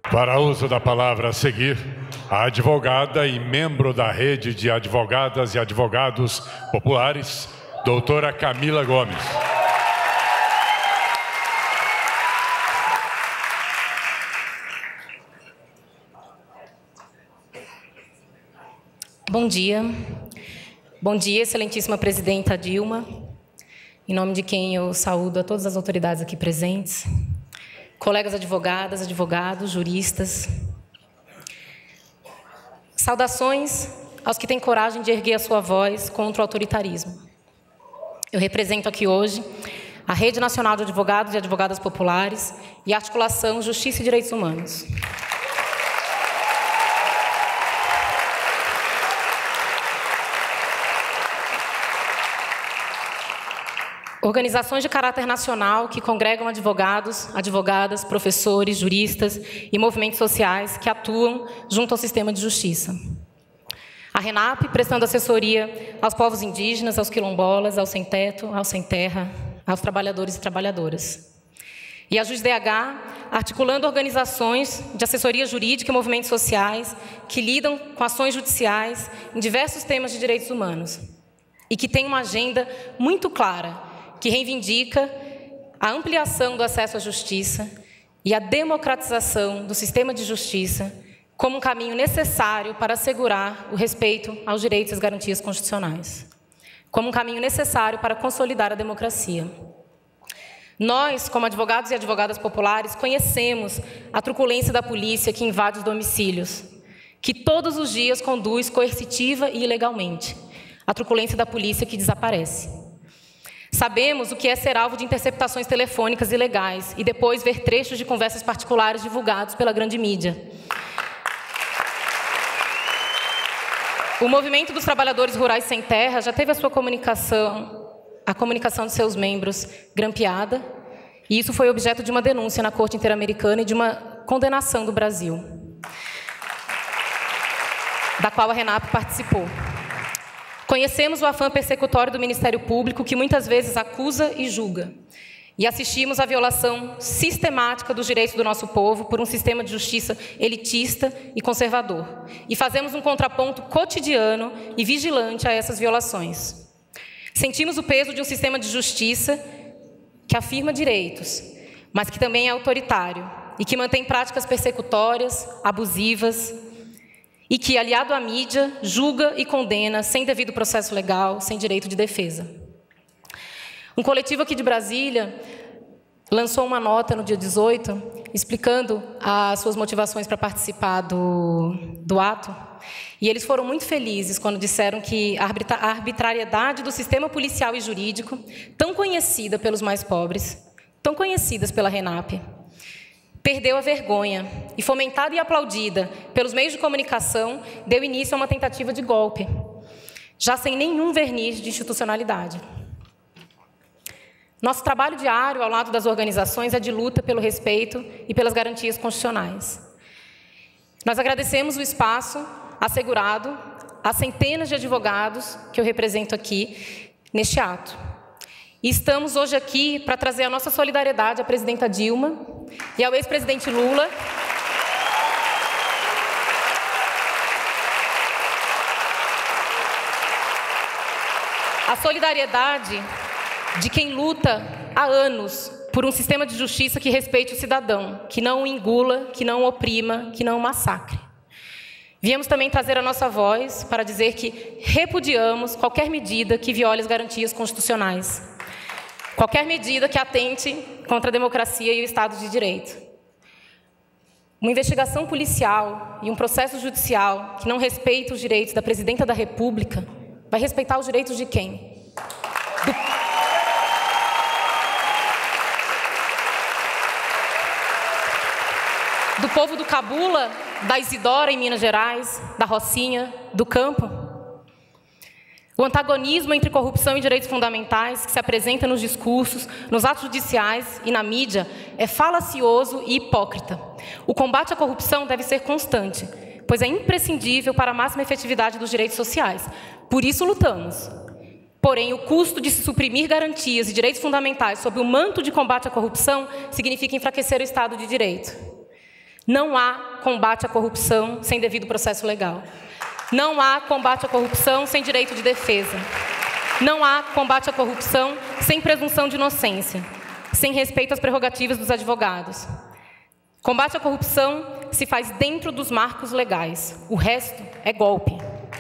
Para uso da palavra a seguir, a advogada e membro da Rede de Advogadas e Advogados Populares, doutora Camila Gomes. Bom dia. Bom dia, excelentíssima presidenta Dilma. Em nome de quem eu saúdo a todas as autoridades aqui presentes, colegas advogadas, advogados, juristas. Saudações aos que têm coragem de erguer a sua voz contra o autoritarismo. Eu represento aqui hoje a Rede Nacional de Advogados e Advogadas Populares e a Articulação Justiça e Direitos Humanos. Organizações de caráter nacional que congregam advogados, advogadas, professores, juristas e movimentos sociais que atuam junto ao sistema de justiça. A RENAP, prestando assessoria aos povos indígenas, aos quilombolas, aos sem-teto, aos sem-terra, aos trabalhadores e trabalhadoras. E a JusDH, articulando organizações de assessoria jurídica e movimentos sociais que lidam com ações judiciais em diversos temas de direitos humanos e que tem uma agenda muito clara que reivindica a ampliação do acesso à justiça e a democratização do sistema de justiça como um caminho necessário para assegurar o respeito aos direitos e às garantias constitucionais, como um caminho necessário para consolidar a democracia. Nós, como advogados e advogadas populares, conhecemos a truculência da polícia que invade os domicílios, que todos os dias conduz coercitiva e ilegalmente, a truculência da polícia que desaparece. Sabemos o que é ser alvo de interceptações telefônicas ilegais e depois ver trechos de conversas particulares divulgados pela grande mídia. O movimento dos trabalhadores rurais sem terra já teve a comunicação de seus membros grampeada, e isso foi objeto de uma denúncia na Corte Interamericana e de uma condenação do Brasil, da qual a RENAP participou. Conhecemos o afã persecutório do Ministério Público, que muitas vezes acusa e julga. E assistimos à violação sistemática dos direitos do nosso povo por um sistema de justiça elitista e conservador. E fazemos um contraponto cotidiano e vigilante a essas violações. Sentimos o peso de um sistema de justiça que afirma direitos, mas que também é autoritário e que mantém práticas persecutórias, abusivas, e que, aliado à mídia, julga e condena sem devido processo legal, sem direito de defesa. Um coletivo aqui de Brasília lançou uma nota no dia 18, explicando as suas motivações para participar do ato, e eles foram muito felizes quando disseram que a arbitrariedade do sistema policial e jurídico, tão conhecida pelos mais pobres, tão conhecidas pela RENAP, perdeu a vergonha e, fomentada e aplaudida pelos meios de comunicação, deu início a uma tentativa de golpe, já sem nenhum verniz de institucionalidade. Nosso trabalho diário ao lado das organizações é de luta pelo respeito e pelas garantias constitucionais. Nós agradecemos o espaço assegurado às centenas de advogados que eu represento aqui neste ato. E estamos hoje aqui para trazer a nossa solidariedade à presidenta Dilma e ao ex-presidente Lula, a solidariedade de quem luta há anos por um sistema de justiça que respeite o cidadão, que não o engula, que não o oprima, que não o massacre. Viemos também trazer a nossa voz para dizer que repudiamos qualquer medida que viole as garantias constitucionais, qualquer medida que atente contra a democracia e o Estado de Direito. Uma investigação policial e um processo judicial que não respeita os direitos da Presidenta da República vai respeitar os direitos de quem? Do povo do Cabula, da Isidora, em Minas Gerais, da Rocinha, do campo? O antagonismo entre corrupção e direitos fundamentais que se apresenta nos discursos, nos atos judiciais e na mídia é falacioso e hipócrita. O combate à corrupção deve ser constante, pois é imprescindível para a máxima efetividade dos direitos sociais. Por isso lutamos. Porém, o custo de se suprimir garantias e direitos fundamentais sob o manto de combate à corrupção significa enfraquecer o Estado de Direito. Não há combate à corrupção sem devido processo legal. Não há combate à corrupção sem direito de defesa. Não há combate à corrupção sem presunção de inocência, sem respeito às prerrogativas dos advogados. Combate à corrupção se faz dentro dos marcos legais. O resto é golpe.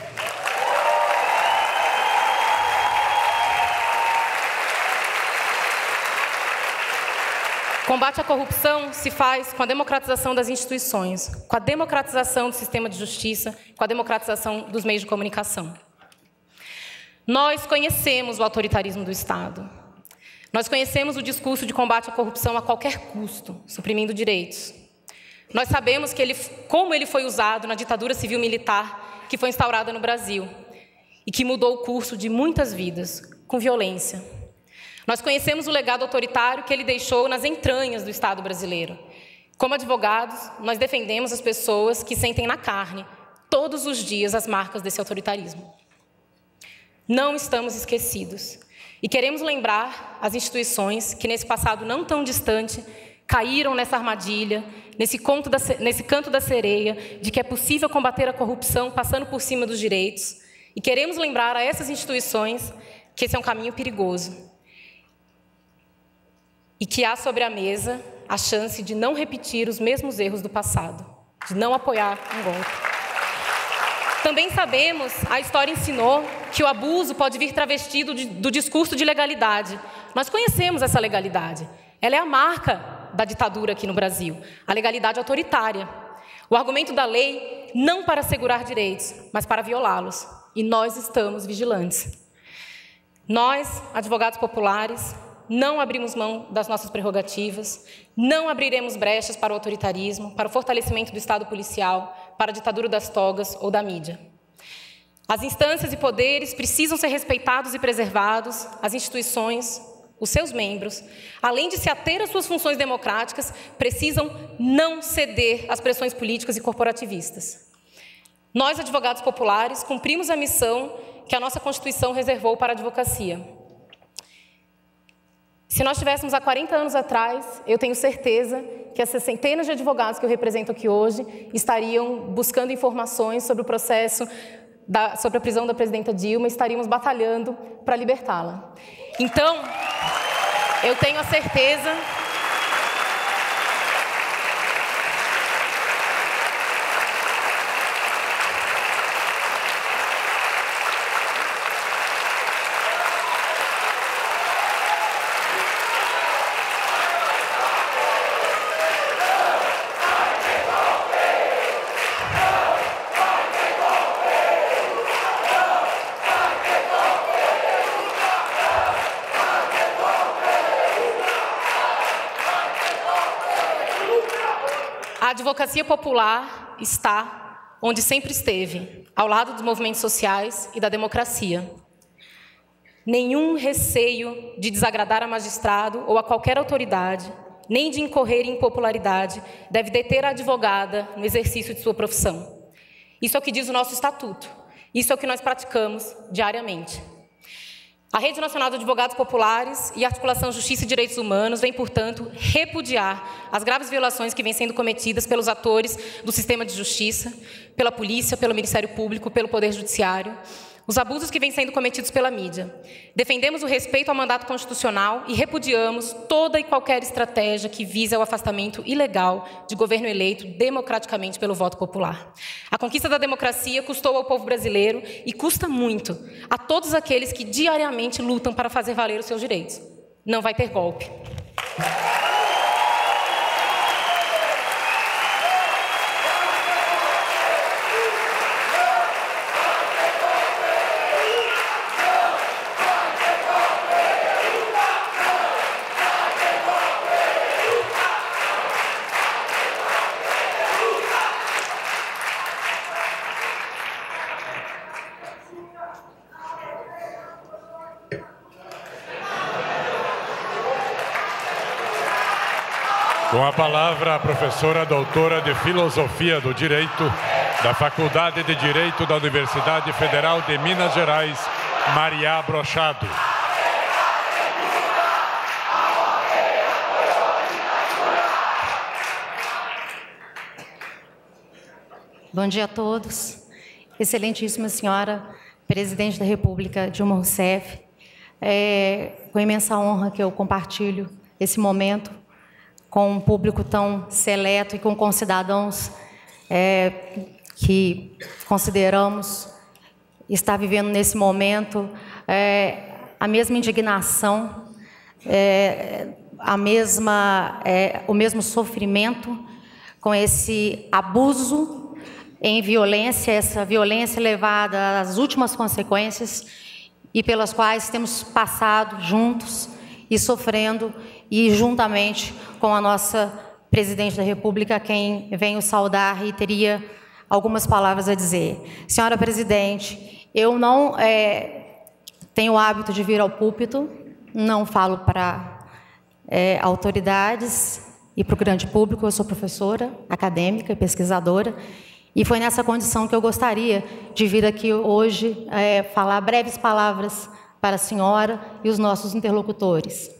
Combate à corrupção se faz com a democratização das instituições, com a democratização do sistema de justiça, com a democratização dos meios de comunicação. Nós conhecemos o autoritarismo do Estado. Nós conhecemos o discurso de combate à corrupção a qualquer custo, suprimindo direitos. Nós sabemos como ele foi usado na ditadura civil-militar que foi instaurada no Brasil e que mudou o curso de muitas vidas, com violência. Nós conhecemos o legado autoritário que ele deixou nas entranhas do Estado brasileiro. Como advogados, nós defendemos as pessoas que sentem na carne, todos os dias, as marcas desse autoritarismo. Não estamos esquecidos. E queremos lembrar as instituições que, nesse passado não tão distante, caíram nessa armadilha, nesse canto da sereia, de que é possível combater a corrupção passando por cima dos direitos. E queremos lembrar a essas instituições que esse é um caminho perigoso. E que há sobre a mesa a chance de não repetir os mesmos erros do passado, de não apoiar um golpe. Também sabemos, a história ensinou, que o abuso pode vir travestido do discurso de legalidade. Nós conhecemos essa legalidade. Ela é a marca da ditadura aqui no Brasil, a legalidade autoritária. O argumento da lei não para assegurar direitos, mas para violá-los. E nós estamos vigilantes. Nós, advogados populares, não abrimos mão das nossas prerrogativas, não abriremos brechas para o autoritarismo, para o fortalecimento do Estado policial, para a ditadura das togas ou da mídia. As instâncias e poderes precisam ser respeitados e preservados, as instituições, os seus membros, além de se ater às suas funções democráticas, precisam não ceder às pressões políticas e corporativistas. Nós, advogados populares, cumprimos a missão que a nossa Constituição reservou para a advocacia. Se nós estivéssemos há 40 anos atrás, eu tenho certeza que essas centenas de advogados que eu represento aqui hoje estariam buscando informações sobre o processo, sobre a prisão da presidenta Dilma, e estaríamos batalhando para libertá-la. Então, eu tenho a certeza a advocacia popular está onde sempre esteve, ao lado dos movimentos sociais e da democracia. Nenhum receio de desagradar a magistrado ou a qualquer autoridade, nem de incorrer em impopularidade, deve deter a advogada no exercício de sua profissão. Isso é o que diz o nosso estatuto. Isso é o que nós praticamos diariamente. A Rede Nacional de Advogados Populares e a Articulação Justiça e Direitos Humanos vem, portanto, repudiar as graves violações que vêm sendo cometidas pelos atores do sistema de justiça, pela polícia, pelo Ministério Público, pelo Poder Judiciário, os abusos que vêm sendo cometidos pela mídia. Defendemos o respeito ao mandato constitucional e repudiamos toda e qualquer estratégia que vise ao afastamento ilegal de governo eleito democraticamente pelo voto popular. A conquista da democracia custou ao povo brasileiro e custa muito a todos aqueles que diariamente lutam para fazer valer os seus direitos. Não vai ter golpe. Com a palavra, a professora doutora de Filosofia do Direito da Faculdade de Direito da Universidade Federal de Minas Gerais, Maria Brochado. Bom dia a todos. Excelentíssima senhora Presidente da República, Dilma Rousseff, com imensa honra que eu compartilho esse momento com um público tão seleto e com concidadãos que consideramos estar vivendo nesse momento a mesma indignação, o mesmo sofrimento com esse abuso em violência, essa violência levada às últimas consequências e pelas quais temos passado juntos e sofrendo, e juntamente com a nossa Presidente da República, a quem venho saudar e teria algumas palavras a dizer. Senhora Presidente, eu não tenho o hábito de vir ao púlpito, não falo para autoridades e para o grande público. Eu sou professora, acadêmica e pesquisadora, e foi nessa condição que eu gostaria de vir aqui hoje falar breves palavras para a senhora e os nossos interlocutores.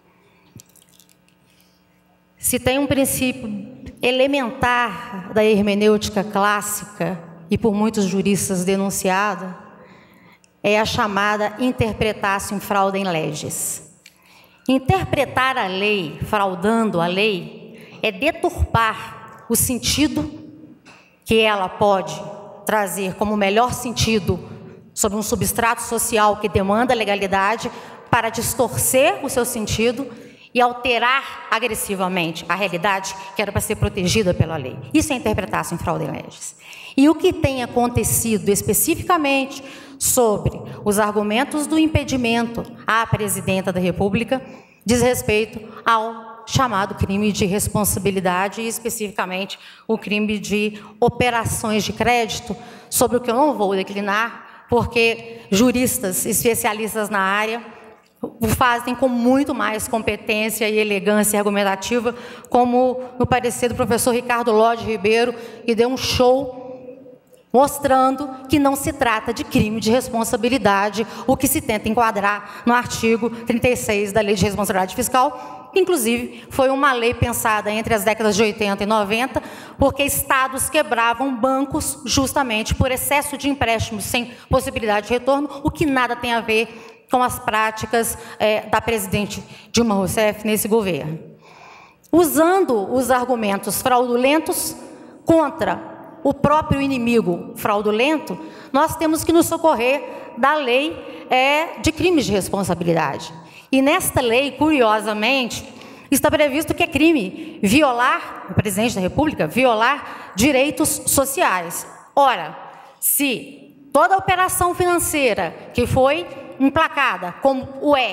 Se tem um princípio elementar da hermenêutica clássica, e por muitos juristas denunciado, é a chamada interpretatio fraudem leges. Interpretar a lei, fraudando a lei, é deturpar o sentido que ela pode trazer como melhor sentido sobre um substrato social que demanda legalidade, para distorcer o seu sentido e alterar agressivamente a realidade que era para ser protegida pela lei. Isso é interpretatio fraudem leges. E o que tem acontecido especificamente sobre os argumentos do impedimento à Presidenta da República diz respeito ao chamado crime de responsabilidade, e especificamente o crime de operações de crédito, sobre o que eu não vou declinar, porque juristas especialistas na área o fazem com muito mais competência e elegância argumentativa, como no parecer do professor Ricardo Lodge Ribeiro, que deu um show mostrando que não se trata de crime de responsabilidade, o que se tenta enquadrar no artigo 36 da Lei de Responsabilidade Fiscal, que inclusive foi uma lei pensada entre as décadas de 80 e 90, porque estados quebravam bancos justamente por excesso de empréstimos sem possibilidade de retorno, o que nada tem a ver com as práticas da presidente Dilma Rousseff nesse governo. Usando os argumentos fraudulentos contra o próprio inimigo fraudulento, nós temos que nos socorrer da lei de crimes de responsabilidade. E nesta lei, curiosamente, está previsto que é crime violar, o Presidente da República, violar direitos sociais. Ora, se toda operação financeira que foi emplacada, como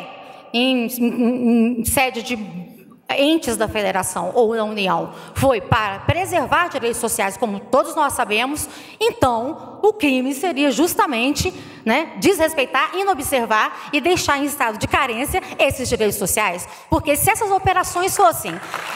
em sede de entes da federação ou da União, foi para preservar direitos sociais, como todos nós sabemos, então o crime seria justamente desrespeitar, inobservar e deixar em estado de carência esses direitos sociais. Porque se essas operações fossem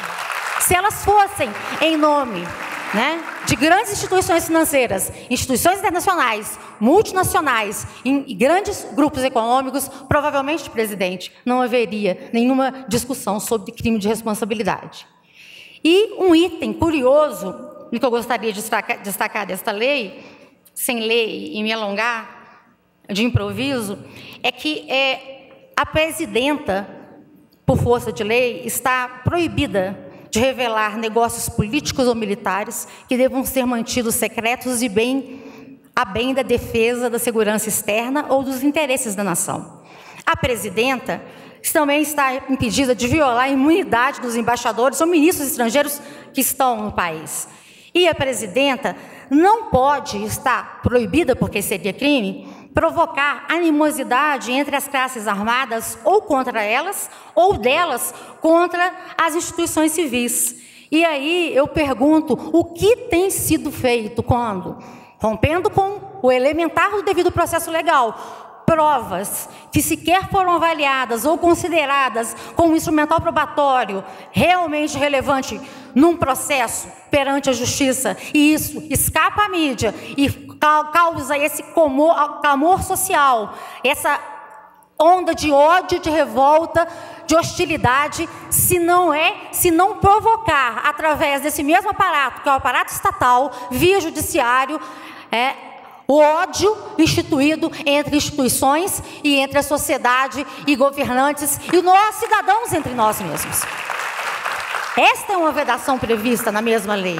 em nome de grandes instituições financeiras, instituições internacionais, multinacionais, em grandes grupos econômicos, provavelmente, presidente, não haveria nenhuma discussão sobre crime de responsabilidade. E um item curioso, que eu gostaria de destacar desta lei, sem ler e me alongar de improviso, é que a presidenta, por força de lei, está proibida de revelar negócios políticos ou militares que devam ser mantidos secretos e a bem da defesa da segurança externa ou dos interesses da nação. A presidenta também está impedida de violar a imunidade dos embaixadores ou ministros estrangeiros que estão no país. E a presidenta não pode estar proibida, porque seria crime, provocar animosidade entre as classes armadas ou contra elas, ou delas contra as instituições civis. E aí eu pergunto, o que tem sido feito quando, rompendo com o elementar do devido processo legal, provas que sequer foram avaliadas ou consideradas como instrumental probatório realmente relevante num processo perante a justiça, e isso escapa à mídia e causa esse clamor social, essa onda de ódio, de revolta, de hostilidade, se não provocar, através desse mesmo aparato, que é o aparato estatal, via judiciário, o ódio instituído entre instituições e entre a sociedade e governantes e nós, cidadãos, entre nós mesmos. Esta é uma vedação prevista na mesma lei.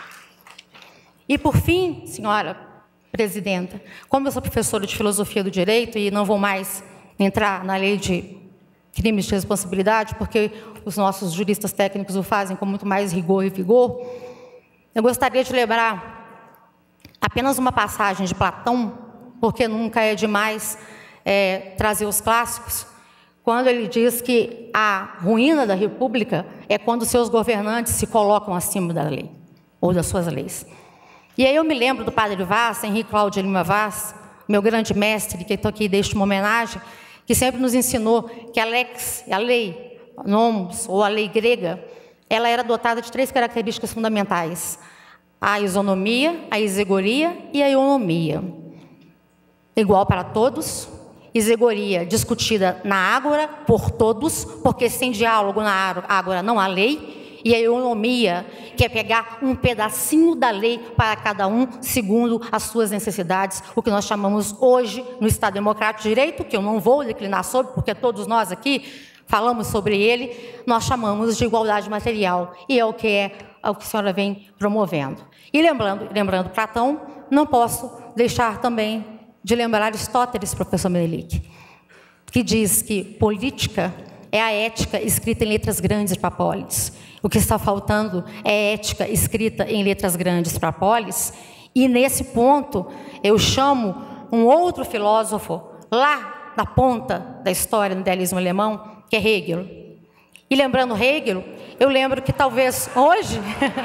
E, por fim, senhora presidenta, como eu sou professora de filosofia do direito e não vou mais entrar na lei de crimes de responsabilidade, porque os nossos juristas técnicos o fazem com muito mais rigor e vigor, eu gostaria de lembrar apenas uma passagem de Platão, porque nunca é demais trazer os clássicos, quando ele diz que a ruína da república é quando seus governantes se colocam acima da lei, ou das suas leis. E aí eu me lembro do padre Vaz, Henrique Cláudio Lima Vaz, meu grande mestre, que estou aqui deixo uma homenagem, que sempre nos ensinou que a lei, nomos, ou a lei grega, ela era dotada de 3 características fundamentais: a isonomia, a isegoria e a ionomia. Igual para todos, isegoria discutida na ágora por todos, porque sem diálogo na ágora não há lei, e a ionomia, que é pegar um pedacinho da lei para cada um, segundo as suas necessidades, o que nós chamamos hoje, no Estado Democrático de Direito, que eu não vou declinar sobre, porque todos nós aqui falamos sobre ele, nós chamamos de igualdade material, e é o que a senhora vem promovendo. E lembrando Platão, não posso deixar também de lembrar Aristóteles, professor Menelik, que diz que política é a ética escrita em letras grandes para a polis. O que está faltando é ética escrita em letras grandes para a polis. E nesse ponto, eu chamo um outro filósofo, lá na ponta da história do idealismo alemão, que é Hegel. E lembrando Hegel, eu lembro que talvez hoje...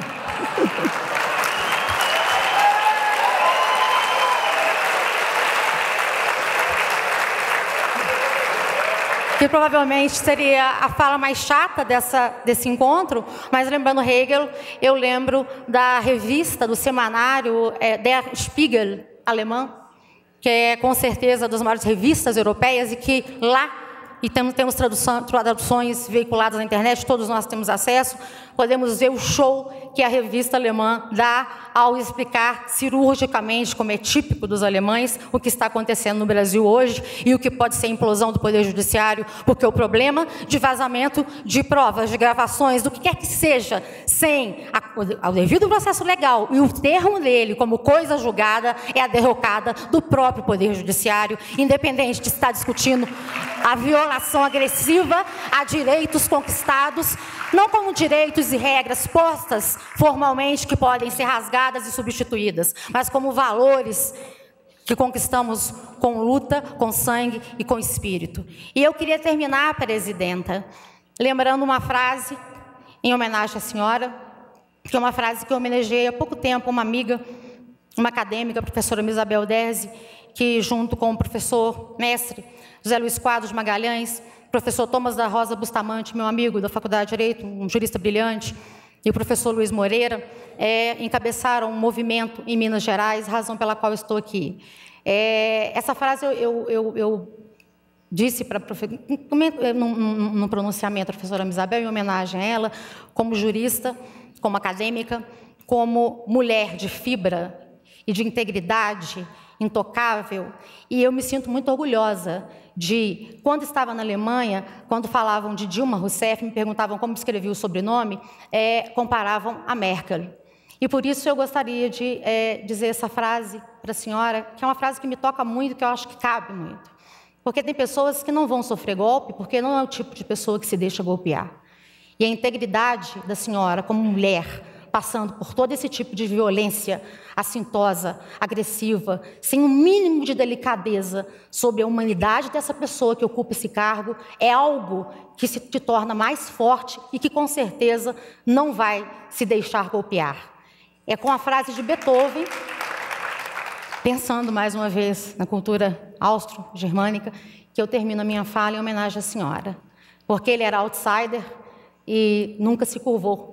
que provavelmente seria a fala mais chata desse encontro, mas lembrando Hegel, eu lembro da revista, do semanário Der Spiegel alemão, que é com certeza das maiores revistas europeias e que lá, e temos traduções veiculadas na internet, todos nós temos acesso, podemos ver o show que a revista alemã dá ao explicar cirurgicamente, como é típico dos alemães, o que está acontecendo no Brasil hoje e o que pode ser a implosão do Poder Judiciário, porque o problema de vazamento de provas, de gravações, do que quer que seja, sem o devido processo legal e o termo dele como coisa julgada, é a derrocada do próprio Poder Judiciário, independente de estar discutindo a violação agressiva a direitos conquistados, não como direitos e regras postas formalmente que podem ser rasgadas e substituídas, mas como valores que conquistamos com luta, com sangue e com espírito. E eu queria terminar, presidenta, lembrando uma frase em homenagem à senhora, que é uma frase que eu homenageei há pouco tempo uma amiga, uma acadêmica, a professora Isabel Derzi, que junto com o professor mestre José Luiz Quadros de Magalhães, professor Thomas da Rosa Bustamante, meu amigo da Faculdade de Direito, um jurista brilhante, e o professor Luiz Moreira, encabeçaram um movimento em Minas Gerais, razão pela qual eu estou aqui. Essa frase eu disse para no pronunciamento da professora Isabel, em homenagem a ela, como jurista, como acadêmica, como mulher de fibra e de integridade intocável, e eu me sinto muito orgulhosa de, quando estava na Alemanha, quando falavam de Dilma Rousseff, me perguntavam como escrevia o sobrenome, comparavam a Merkel. E por isso eu gostaria de dizer essa frase para a senhora, que é uma frase que me toca muito, que eu acho que cabe muito. Porque tem pessoas que não vão sofrer golpe, porque não é o tipo de pessoa que se deixa golpear. E a integridade da senhora, como mulher, passando por todo esse tipo de violência assintosa, agressiva, sem um mínimo de delicadeza sobre a humanidade dessa pessoa que ocupa esse cargo, é algo que te torna mais forte e que, com certeza, não vai se deixar golpear. É com a frase de Beethoven, pensando mais uma vez na cultura austro-germânica, que eu termino a minha fala em homenagem à senhora, porque ele era outsider e nunca se curvou.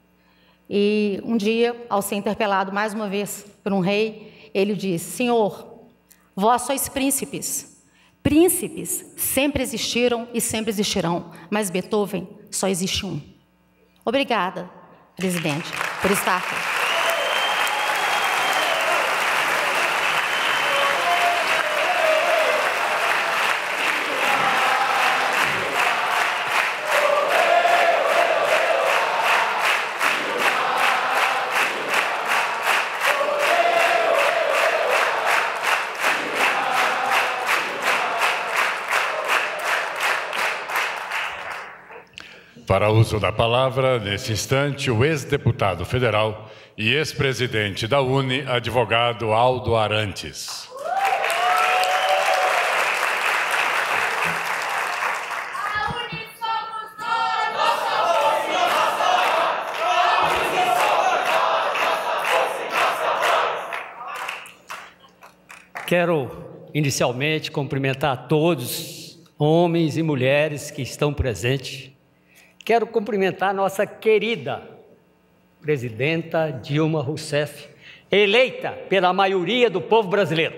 E um dia, ao ser interpelado mais uma vez por um rei, ele disse: Senhor, vós sois príncipes, Príncipes sempre existiram e sempre existirão, mas Beethoven só existe um. Obrigada, presidente, por estar aqui. Para uso da palavra, nesse instante, o ex-deputado federal e ex-presidente da UNE, advogado Aldo Arantes. Quero, inicialmente, cumprimentar todos, homens e mulheres que estão presentes. Quero cumprimentar nossa querida presidenta Dilma Rousseff, eleita pela maioria do povo brasileiro.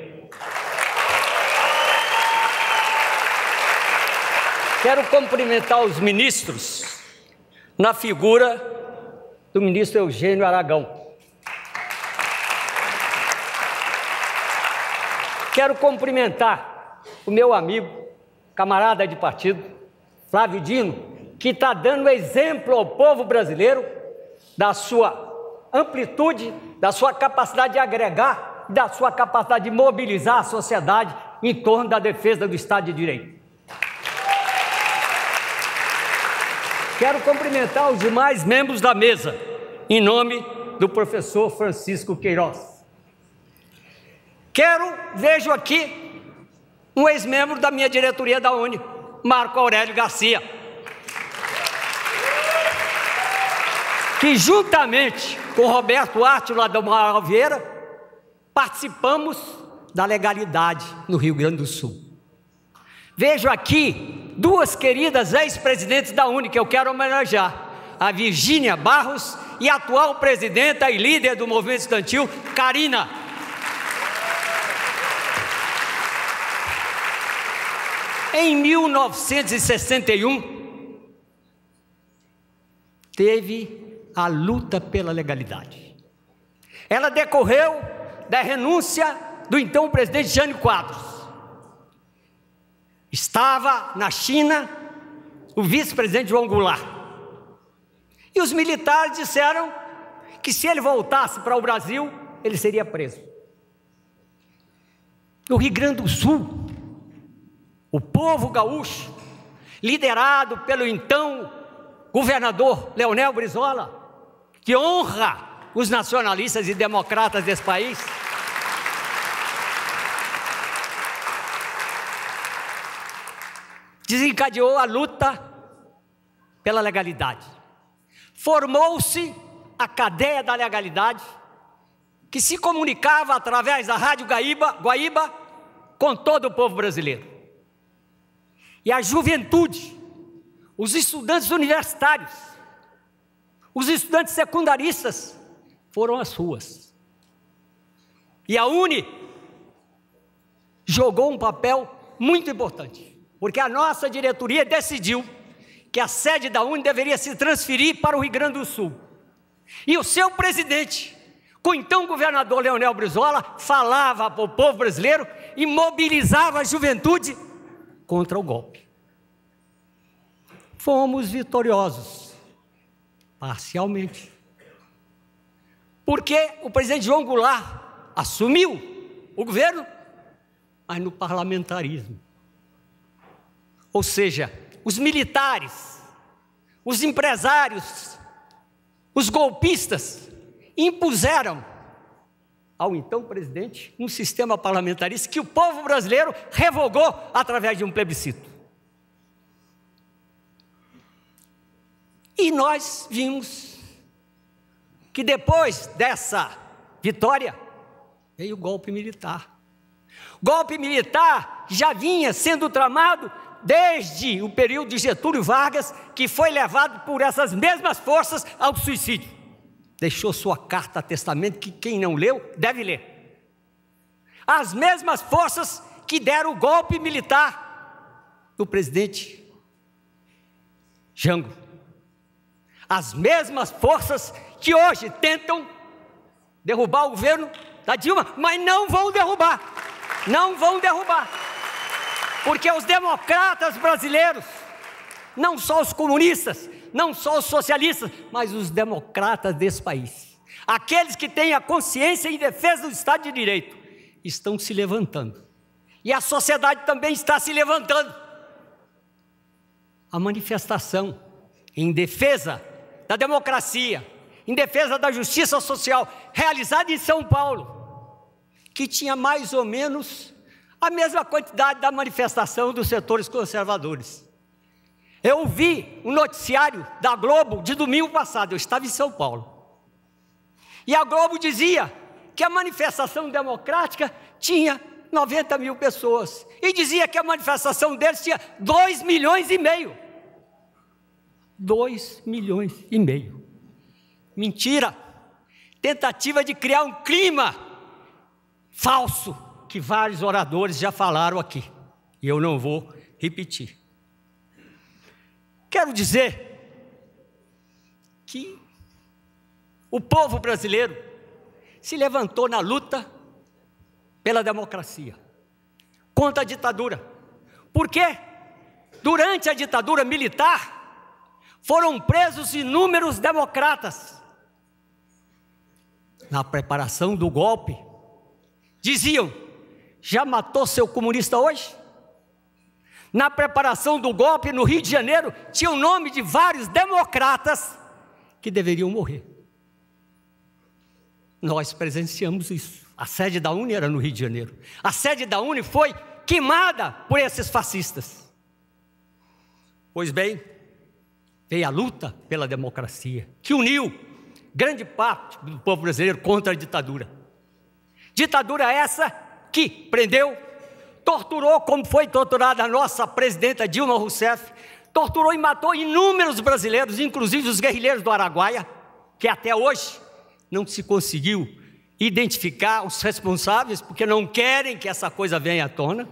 Quero cumprimentar os ministros, na figura do ministro Eugênio Aragão. Quero cumprimentar o meu amigo, camarada de partido, Flávio Dino, que está dando exemplo ao povo brasileiro da sua amplitude, da sua capacidade de agregar, da sua capacidade de mobilizar a sociedade em torno da defesa do Estado de Direito. Quero cumprimentar os demais membros da mesa, em nome do professor Francisco Queiroz. Vejo aqui um ex-membro da minha diretoria da UNE, Marco Aurélio Garcia, que juntamente com Roberto Átila do Amaral Vieira, participamos da legalidade no Rio Grande do Sul. Vejo aqui duas queridas ex-presidentes da UNE que eu quero homenagear, a Virgínia Barros e a atual presidenta e líder do movimento estudantil, Karina. Em 1961, teve a luta pela legalidade. Ela decorreu da renúncia do então presidente Jânio Quadros. Estava na China o vice-presidente João Goulart. E os militares disseram que se ele voltasse para o Brasil, ele seria preso. No Rio Grande do Sul, o povo gaúcho, liderado pelo então governador Leonel Brizola, que honra os nacionalistas e democratas desse país, desencadeou a luta pela legalidade. Formou-se a cadeia da legalidade, que se comunicava através da Rádio Guaíba com todo o povo brasileiro. E a juventude, os estudantes universitários, os estudantes secundaristas foram às ruas. E a UNE jogou um papel muito importante, porque a nossa diretoria decidiu que a sede da UNE deveria se transferir para o Rio Grande do Sul. E o seu presidente, com o então governador Leonel Brizola, falava para o povo brasileiro e mobilizava a juventude contra o golpe. Fomos vitoriosos. Parcialmente. Porque o presidente João Goulart assumiu o governo, mas no parlamentarismo. Ou seja, os militares, os empresários, os golpistas impuseram ao então presidente um sistema parlamentarista que o povo brasileiro revogou através de um plebiscito. E nós vimos que depois dessa vitória veio o golpe militar. O golpe militar já vinha sendo tramado desde o período de Getúlio Vargas, que foi levado por essas mesmas forças ao suicídio. Deixou sua carta testamento, que quem não leu deve ler. As mesmas forças que deram o golpe militar no presidente Jango. As mesmas forças que hoje tentam derrubar o governo da Dilma, mas não vão derrubar. Não vão derrubar. Porque os democratas brasileiros, não só os comunistas, não só os socialistas, mas os democratas desse país, aqueles que têm a consciência em defesa do Estado de Direito, estão se levantando. E a sociedade também está se levantando. A manifestação em defesa da democracia, em defesa da justiça social, realizada em São Paulo, que tinha mais ou menos a mesma quantidade da manifestação dos setores conservadores. Eu vi um noticiário da Globo de domingo passado, eu estava em São Paulo, e a Globo dizia que a manifestação democrática tinha 90 mil pessoas, e dizia que a manifestação deles tinha 2,5 milhões. 2,5 milhões. Mentira! Tentativa de criar um clima falso, que vários oradores já falaram aqui, e eu não vou repetir. Quero dizer que o povo brasileiro se levantou na luta pela democracia, contra a ditadura. Porque durante a ditadura militar foram presos inúmeros democratas. Na preparação do golpe, diziam: já matou seu comunista hoje? Na preparação do golpe no Rio de Janeiro, tinha o nome de vários democratas que deveriam morrer. Nós presenciamos isso. A sede da UNE era no Rio de Janeiro. A sede da UNE foi queimada por esses fascistas. Pois bem, veio a luta pela democracia, que uniu grande parte do povo brasileiro contra a ditadura. Ditadura essa que prendeu, torturou, como foi torturada a nossa presidenta Dilma Rousseff, torturou e matou inúmeros brasileiros, inclusive os guerrilheiros do Araguaia, que até hoje não se conseguiu identificar os responsáveis, porque não querem que essa coisa venha à tona.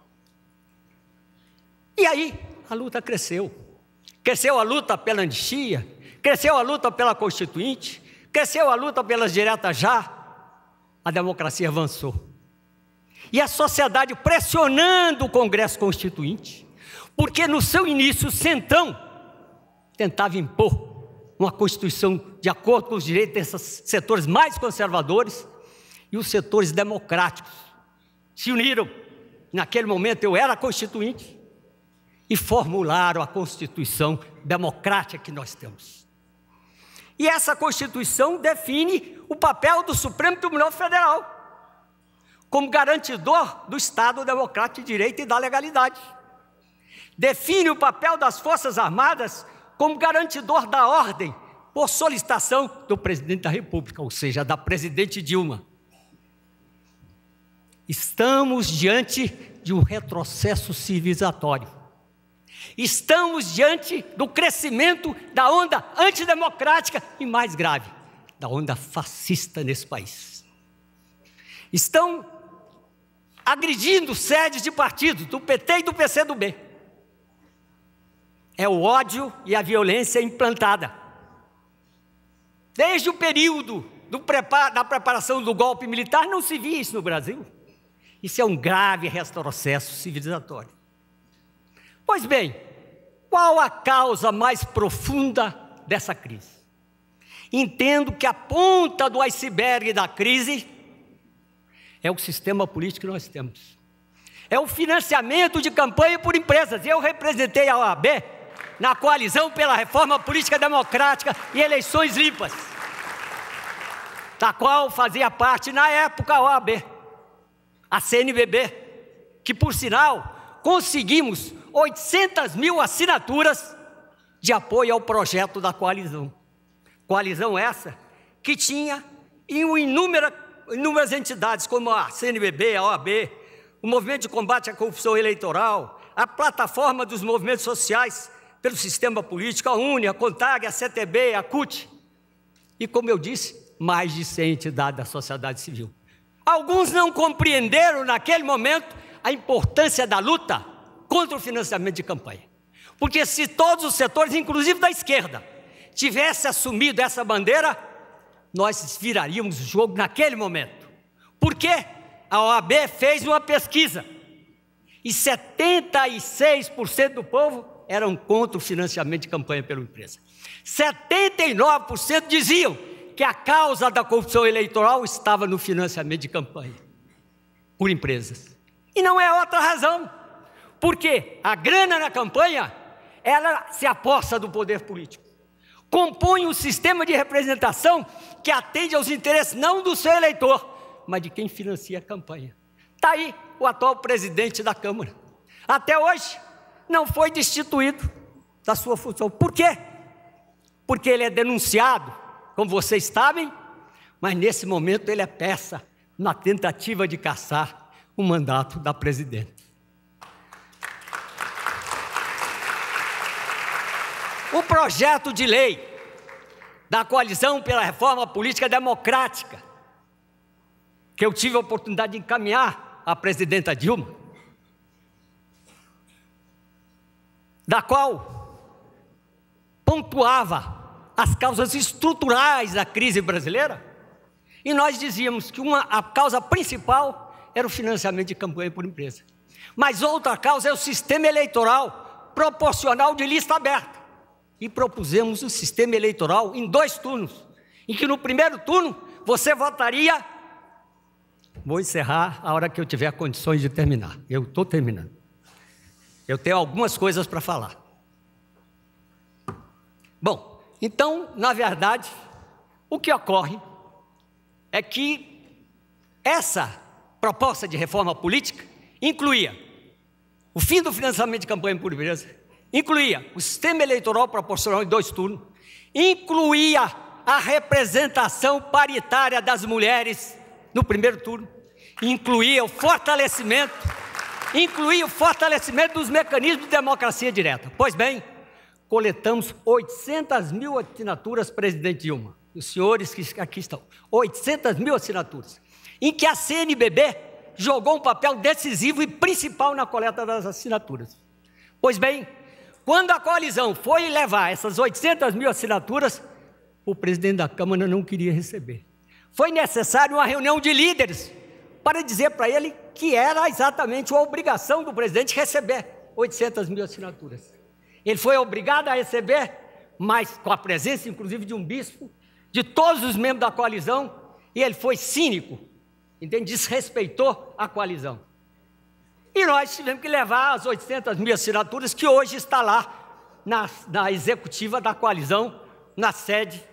E aí a luta cresceu. Cresceu a luta pela anistia, cresceu a luta pela Constituinte, cresceu a luta pelas diretas já. A democracia avançou. E a sociedade pressionando o Congresso Constituinte, porque no seu início o Centrão tentava impor uma Constituição de acordo com os direitos desses setores mais conservadores, e os setores democráticos se uniram. Naquele momento eu era constituinte, e formularam a Constituição democrática que nós temos. E essa Constituição define o papel do Supremo Tribunal Federal como garantidor do Estado democrático de direito e da legalidade. Define o papel das Forças Armadas como garantidor da ordem por solicitação do presidente da República, ou seja, da presidente Dilma. Estamos diante de um retrocesso civilizatório. Estamos diante do crescimento da onda antidemocrática e, mais grave, da onda fascista nesse país. Estão agredindo sedes de partidos do PT e do PCdoB. É o ódio e a violência implantada. Desde o período da preparação do golpe militar, não se via isso no Brasil. Isso é um grave retrocesso civilizatório. Pois bem, qual a causa mais profunda dessa crise? Entendo que a ponta do iceberg da crise é o sistema político que nós temos. É o financiamento de campanha por empresas. Eu representei a OAB na coalizão pela reforma política democrática e eleições limpas, da qual fazia parte na época a OAB, a CNBB, que por sinal conseguimos 800 mil assinaturas de apoio ao projeto da coalizão. Coalizão essa que tinha inúmeras entidades, como a CNBB, a OAB, o Movimento de Combate à Corrupção Eleitoral, a Plataforma dos Movimentos Sociais pelo Sistema Político, a UNE, a CONTAG, a CTB, a CUT, e, como eu disse, mais de 100 entidades da sociedade civil. Alguns não compreenderam naquele momento a importância da luta contra o financiamento de campanha. Porque se todos os setores, inclusive da esquerda, tivessem assumido essa bandeira, nós viraríamos o jogo naquele momento. Por quê? A OAB fez uma pesquisa e 76% do povo eram contra o financiamento de campanha pela empresa. 79% diziam que a causa da corrupção eleitoral estava no financiamento de campanha por empresas. E não é outra razão, porque a grana na campanha, ela se aposta do poder político, compõe um sistema de representação que atende aos interesses não do seu eleitor, mas de quem financia a campanha. Está aí o atual presidente da Câmara. Até hoje não foi destituído da sua função. Por quê? Porque ele é denunciado, como vocês sabem, mas nesse momento ele é peça na tentativa de caçar o mandato da presidente. O projeto de lei da Coalizão pela Reforma Política Democrática, que eu tive a oportunidade de encaminhar à presidenta Dilma, da qual pontuava as causas estruturais da crise brasileira, e nós dizíamos que a causa principal era o financiamento de campanha por empresa, mas outra causa é o sistema eleitoral proporcional de lista aberta, e propusemos o sistema eleitoral em 2 turnos, em que no primeiro turno você votaria... Vou encerrar a hora que eu tiver condições de terminar. Eu estou terminando. Eu tenho algumas coisas para falar. Bom, então, na verdade, o que ocorre é que essa proposta de reforma política incluía o fim do financiamento de campanha por empresa, incluía o sistema eleitoral proporcional em 2 turnos, incluía a representação paritária das mulheres no primeiro turno, incluía o fortalecimento dos mecanismos de democracia direta. Pois bem, coletamos 800 mil assinaturas, presidente Dilma, os senhores que aqui estão, 800 mil assinaturas, em que a CNBB jogou um papel decisivo e principal na coleta das assinaturas. Pois bem, quando a coalizão foi levar essas 800 mil assinaturas, o presidente da Câmara não queria receber. Foi necessário uma reunião de líderes para dizer para ele que era exatamente uma obrigação do presidente receber 800 mil assinaturas. Ele foi obrigado a receber, mas com a presença inclusive de um bispo, de todos os membros da coalizão, e ele foi cínico, entende? Desrespeitou a coalizão. E nós tivemos que levar as 800 mil assinaturas, que hoje está lá na executiva da coalizão, na sede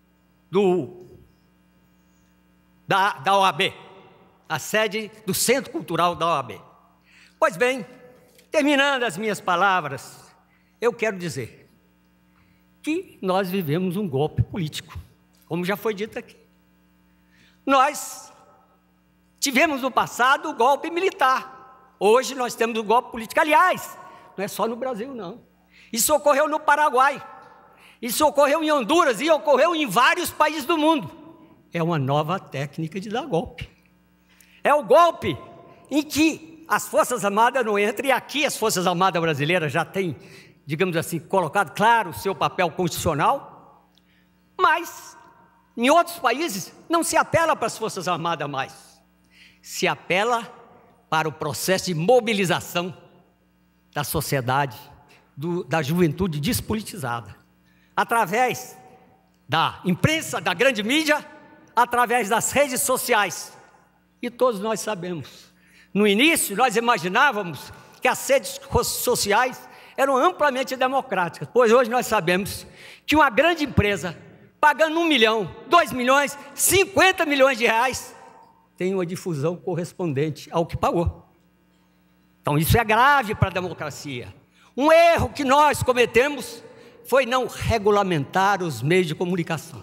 da OAB, a sede do Centro Cultural da OAB. Pois bem, terminando as minhas palavras, eu quero dizer que nós vivemos um golpe político, como já foi dito aqui. Nós tivemos no passado o golpe militar, hoje nós temos o golpe político. Aliás, não é só no Brasil, não. Isso ocorreu no Paraguai, isso ocorreu em Honduras e ocorreu em vários países do mundo. É uma nova técnica de dar golpe. É o golpe em que as Forças Armadas não entram, e aqui as Forças Armadas brasileiras já têm, digamos assim, colocado claro o seu papel constitucional, mas em outros países não se apela para as Forças Armadas mais, se apela para o processo de mobilização da sociedade, da juventude despolitizada, através da imprensa, da grande mídia, através das redes sociais. E todos nós sabemos, no início nós imaginávamos que as redes sociais eram amplamente democráticas, pois hoje nós sabemos que uma grande empresa, pagando 1 milhão, 2 milhões, 50 milhões de reais, tem uma difusão correspondente ao que pagou. Então isso é grave para a democracia. Um erro que nós cometemos foi não regulamentar os meios de comunicação.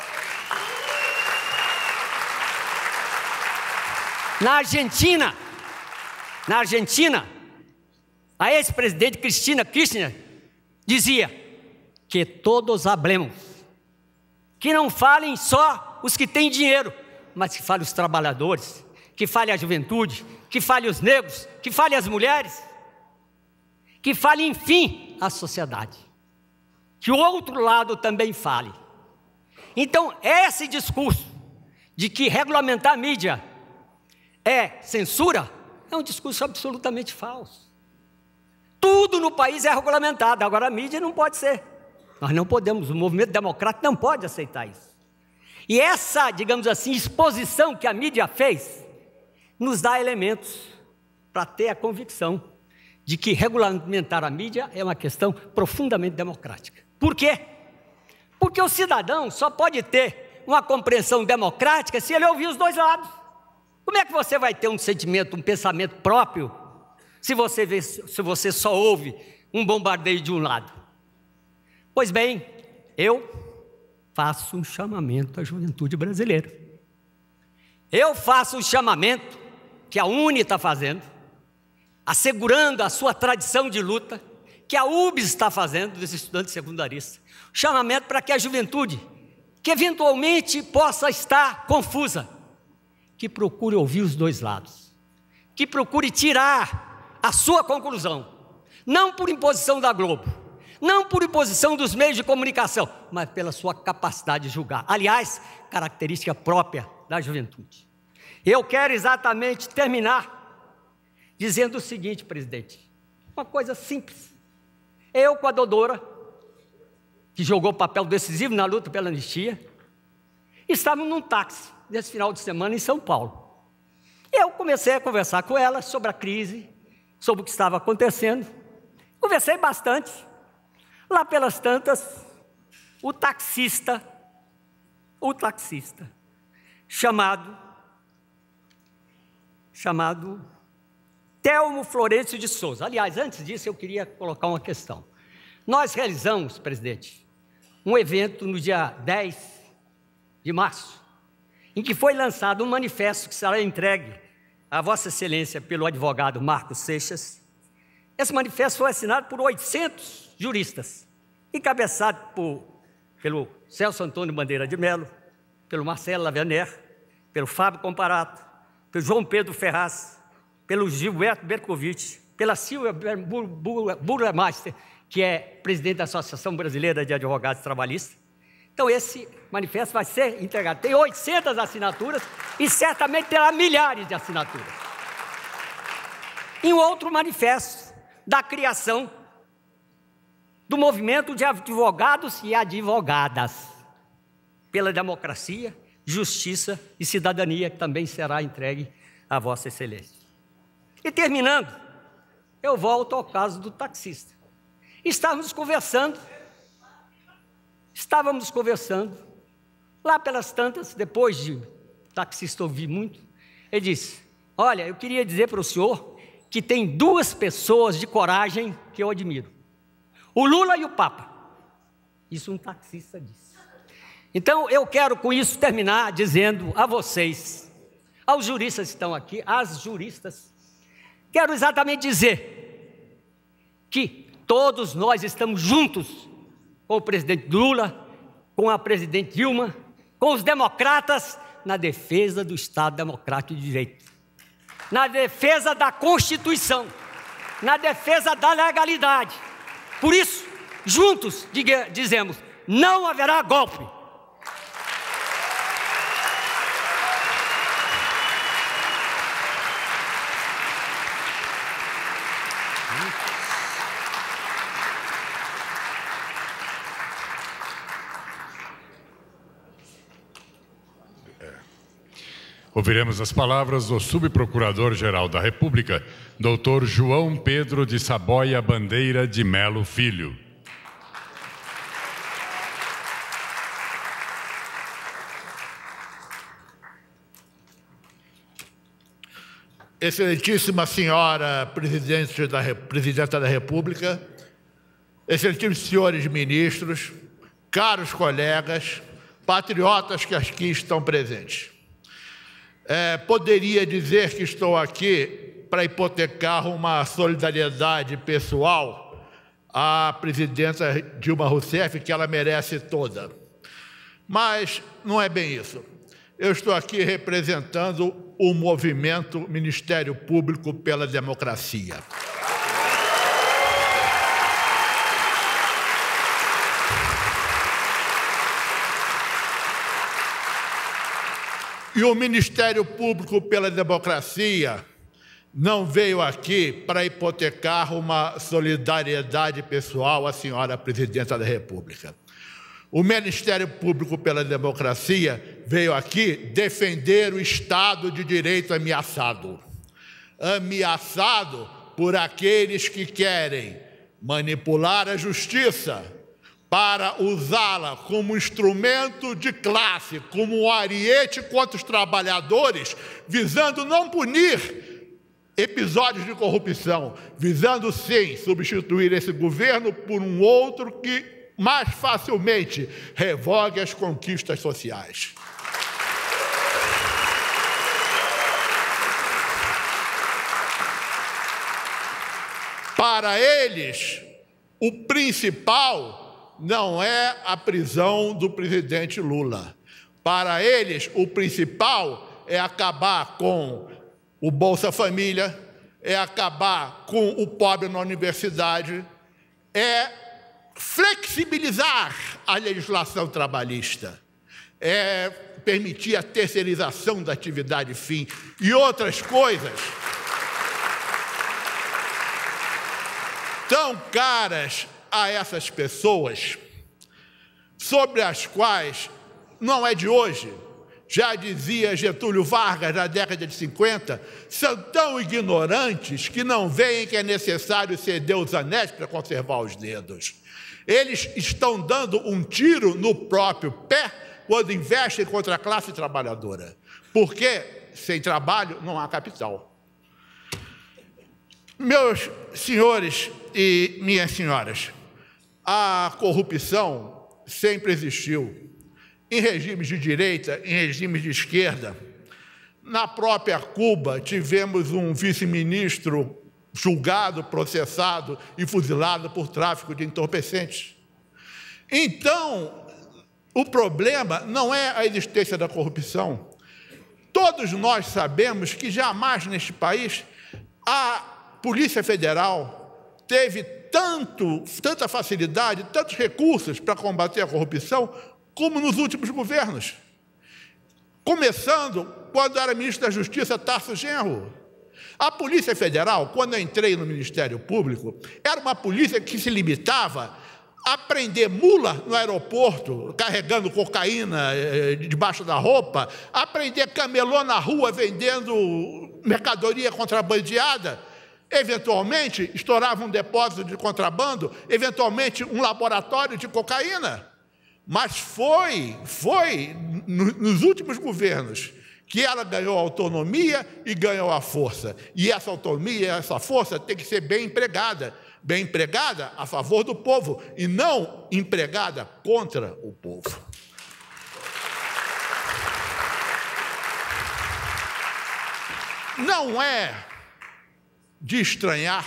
Na Argentina, a ex-presidente Cristina Kirchner dizia que todos hablemos, que não falem só os que têm dinheiro, mas que falem os trabalhadores, que fale a juventude, que fale os negros, que fale as mulheres, que fale, enfim, a sociedade. Que o outro lado também fale. Então, esse discurso de que regulamentar a mídia é censura, é um discurso absolutamente falso. Tudo no país é regulamentado, agora a mídia não pode ser. Nós não podemos, o movimento democrático não pode aceitar isso. E essa, digamos assim, exposição que a mídia fez, nos dá elementos para ter a convicção de que regulamentar a mídia é uma questão profundamente democrática. Por quê? Porque o cidadão só pode ter uma compreensão democrática se ele ouvir os dois lados. Como é que você vai ter um sentimento, um pensamento próprio, se você só ouve um bombardeio de um lado? Pois bem, eu faço um chamamento à juventude brasileira. Eu faço um chamamento que a UNE está fazendo, assegurando a sua tradição de luta, que a UBS está fazendo, dos estudantes secundaristas. Chamamento para que a juventude, que eventualmente possa estar confusa, que procure ouvir os dois lados, que procure tirar a sua conclusão, não por imposição da Globo, não por imposição dos meios de comunicação, mas pela sua capacidade de julgar. Aliás, característica própria da juventude. Eu quero exatamente terminar dizendo o seguinte, presidente, uma coisa simples. Eu com a Dodora, que jogou papel decisivo na luta pela anistia, estávamos num táxi nesse final de semana em São Paulo. Eu comecei a conversar com ela sobre a crise, sobre o que estava acontecendo. Conversei bastante. Lá pelas tantas, o taxista, chamado Telmo Florencio de Souza. Aliás, antes disso, eu queria colocar uma questão. Nós realizamos, presidente, um evento no dia 10 de março, em que foi lançado um manifesto que será entregue a Vossa Excelência pelo advogado Marcos Seixas. Esse manifesto foi assinado por 800 juristas, encabeçado pelo Celso Antônio Bandeira de Mello, pelo Marcelo Laverner, pelo Fábio Comparato, pelo João Pedro Ferraz, pelo Gilberto Bercovitch, pela Silvia Burlemaster, que é presidente da Associação Brasileira de Advogados Trabalhistas. Então, esse manifesto vai ser entregado. Tem 800 assinaturas e certamente terá milhares de assinaturas. E um outro manifesto da criação do movimento de advogados e advogadas pela democracia, justiça e cidadania, que também será entregue a Vossa Excelência. E terminando, eu volto ao caso do taxista. Estávamos conversando, lá pelas tantas, depois de o taxista ouvir muito, ele disse: olha, eu queria dizer para o senhor que tem duas pessoas de coragem que eu admiro, o Lula e o Papa. Isso um taxista disse. Então, eu quero com isso terminar dizendo a vocês, aos juristas que estão aqui, às juristas, quero exatamente dizer que todos nós estamos juntos com o presidente Lula, com a presidente Dilma, com os democratas, na defesa do Estado Democrático de Direito, na defesa da Constituição, na defesa da legalidade. Por isso, juntos dizemos, não haverá golpe. Ouviremos as palavras do subprocurador-geral da República, Dr. João Pedro de Saboia Bandeira de Melo Filho. Excelentíssima senhora presidenta da República, excelentíssimos senhores ministros, caros colegas, patriotas que aqui estão presentes. Poderia dizer que estou aqui para hipotecar uma solidariedade pessoal à presidenta Dilma Rousseff, que ela merece toda. Mas não é bem isso. eu estou aqui representando o movimento Ministério Público pela Democracia. E o Ministério Público pela Democracia não veio aqui para hipotecar uma solidariedade pessoal à senhora Presidenta da República. O Ministério Público pela Democracia veio aqui defender o Estado de Direito ameaçado. Ameaçado por aqueles que querem manipular a justiça para usá-la como instrumento de classe, como um ariete contra os trabalhadores, visando não punir episódios de corrupção, visando, sim, substituir esse governo por um outro que mais facilmente revogue as conquistas sociais. Para eles, o principal não é a prisão do presidente Lula. Para eles, o principal é acabar com o Bolsa Família, é acabar com o pobre na universidade, é flexibilizar a legislação trabalhista, é permitir a terceirização da atividade fim e outras coisas tão caras a essas pessoas, sobre as quais não é de hoje, já dizia Getúlio Vargas na década de 50, são tão ignorantes que não veem que é necessário ceder os anéis para conservar os dedos. Eles estão dando um tiro no próprio pé quando investem contra a classe trabalhadora, porque sem trabalho não há capital. Meus senhores e minhas senhoras, a corrupção sempre existiu, em regimes de direita, em regimes de esquerda. Na própria Cuba, tivemos um vice-ministro julgado, processado e fuzilado por tráfico de entorpecentes. Então, o problema não é a existência da corrupção. Todos nós sabemos que jamais neste país a Polícia Federal teve tanta facilidade, tantos recursos para combater a corrupção como nos últimos governos. Começando quando era ministro da Justiça Tarso Genro. A Polícia Federal, quando eu entrei no Ministério Público, era uma polícia que se limitava a prender mula no aeroporto, carregando cocaína debaixo da roupa, a prender camelô na rua vendendo mercadoria contrabandeada. Eventualmente, estourava um depósito de contrabando, eventualmente um laboratório de cocaína. Mas foi nos últimos governos que ela ganhou autonomia e ganhou a força. E essa autonomia e essa força tem que ser bem empregada a favor do povo e não empregada contra o povo. Não é de estranhar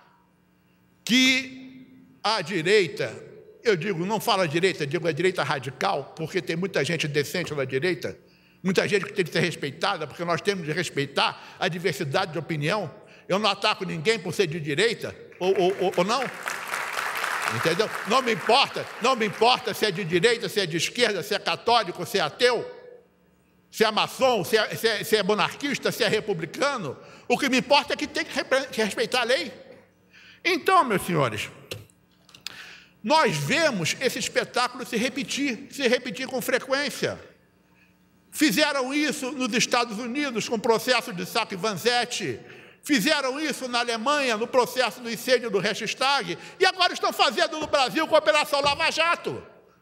que a direita, eu digo, não falo a direita, digo a direita radical, porque tem muita gente decente na direita, muita gente que tem que ser respeitada, porque nós temos de respeitar a diversidade de opinião. Eu não ataco ninguém por ser de direita, ou não. Entendeu? Não me importa se é de direita, se é de esquerda, se é católico, se é ateu, se é maçom, se é monarquista, se é republicano. O que me importa é que tem que respeitar a lei. Então, meus senhores, nós vemos esse espetáculo se repetir com frequência. Fizeram isso nos Estados Unidos com o processo de Sack-Vanzetti, fizeram isso na Alemanha no processo do incêndio do Reichstag e agora estão fazendo no Brasil com a Operação Lava Jato.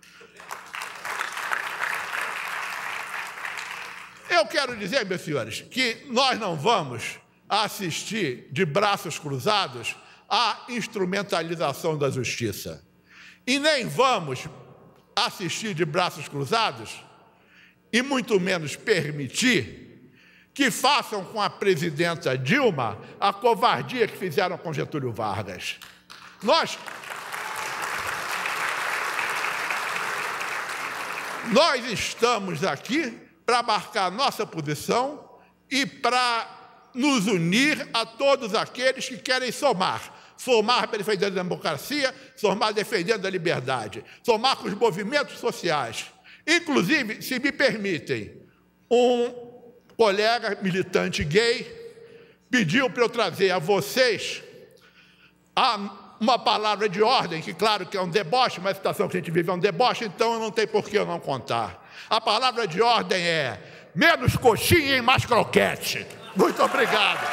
Eu quero dizer, meus senhores, que nós não vamos assistir de braços cruzados à instrumentalização da justiça. E nem vamos assistir de braços cruzados e muito menos permitir que façam com a presidenta Dilma a covardia que fizeram com Getúlio Vargas. Nós estamos aqui para marcar nossa posição e para nos unir a todos aqueles que querem somar. Somar defendendo a democracia, somar defendendo a liberdade, somar com os movimentos sociais. Inclusive, se me permitem, um colega militante gay pediu para eu trazer a vocês uma palavra de ordem, que claro que é um deboche, mas a situação que a gente vive é um deboche, então não tem por que eu não contar. A palavra de ordem é menos coxinha e mais croquete. Muito obrigado.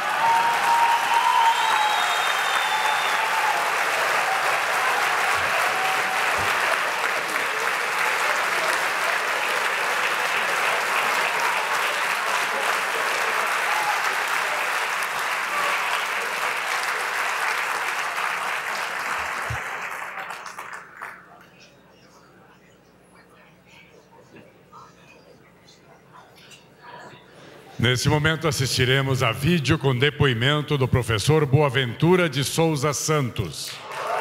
Nesse momento assistiremos a vídeo com depoimento do professor Boaventura de Souza Santos.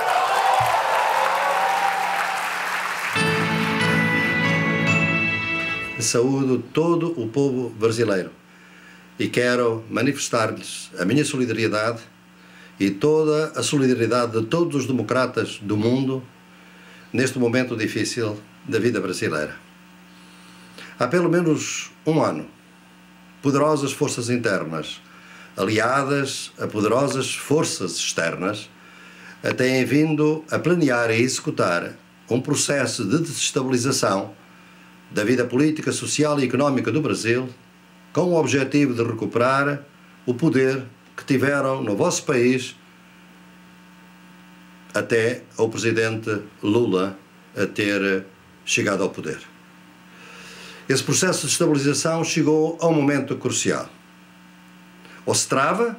Saúdo todo o povo brasileiro e quero manifestar-lhes a minha solidariedade e toda a solidariedade de todos os democratas do mundo neste momento difícil da vida brasileira. Há pelo menos um ano, poderosas forças internas, aliadas a poderosas forças externas, têm vindo a planear e executar um processo de desestabilização da vida política, social e económica do Brasil, com o objetivo de recuperar o poder que tiveram no vosso país até o presidente Lula a ter chegado ao poder. Esse processo de estabilização chegou a um momento crucial. Ou se trava,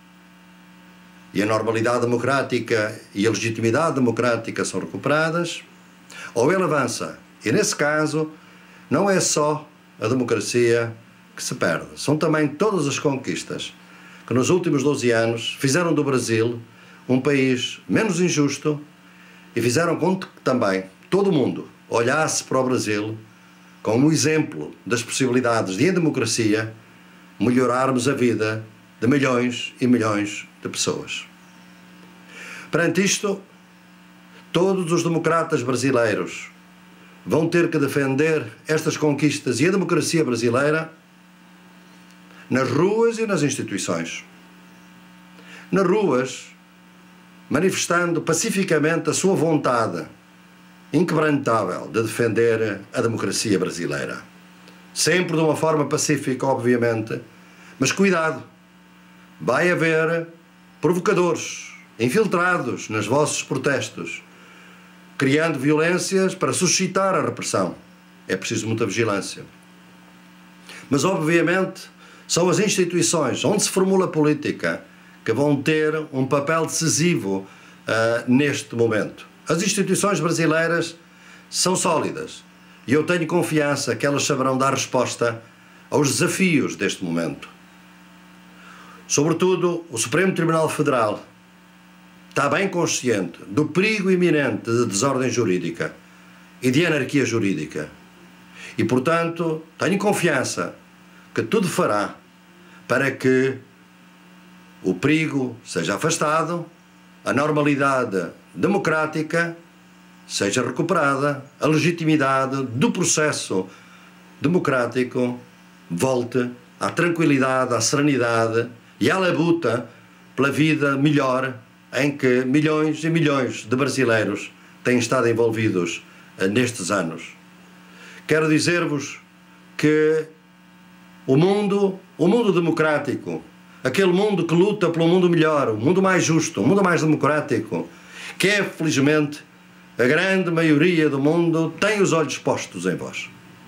e a normalidade democrática e a legitimidade democrática são recuperadas, ou ele avança. E nesse caso, não é só a democracia que se perde, são também todas as conquistas que nos últimos 12 anos fizeram do Brasil um país menos injusto e fizeram com que também todo o mundo olhasse para o Brasil como um exemplo das possibilidades de, em democracia, melhorarmos a vida de milhões e milhões de pessoas. Perante isto, todos os democratas brasileiros vão ter que defender estas conquistas e a democracia brasileira nas ruas e nas instituições. Nas ruas, manifestando pacificamente a sua vontade inquebrantável de defender a democracia brasileira. Sempre de uma forma pacífica, obviamente, mas cuidado, vai haver provocadores infiltrados nos vossos protestos, criando violências para suscitar a repressão. É preciso muita vigilância. Mas, obviamente, são as instituições onde se formula a política que vão ter um papel decisivo neste momento. As instituições brasileiras são sólidas e eu tenho confiança que elas saberão dar resposta aos desafios deste momento. Sobretudo, o Supremo Tribunal Federal está bem consciente do perigo iminente de desordem jurídica e de anarquia jurídica. E, portanto, tenho confiança que tudo fará para que o perigo seja afastado, a normalidade democrática seja recuperada, a legitimidade do processo democrático volte à tranquilidade, à serenidade e à labuta pela vida melhor em que milhões e milhões de brasileiros têm estado envolvidos nestes anos. Quero dizer-vos que o mundo democrático, aquele mundo que luta pelo mundo melhor, o mundo mais justo, o mundo mais democrático, que é, felizmente, a grande maioria do mundo, tem os olhos postos em vós.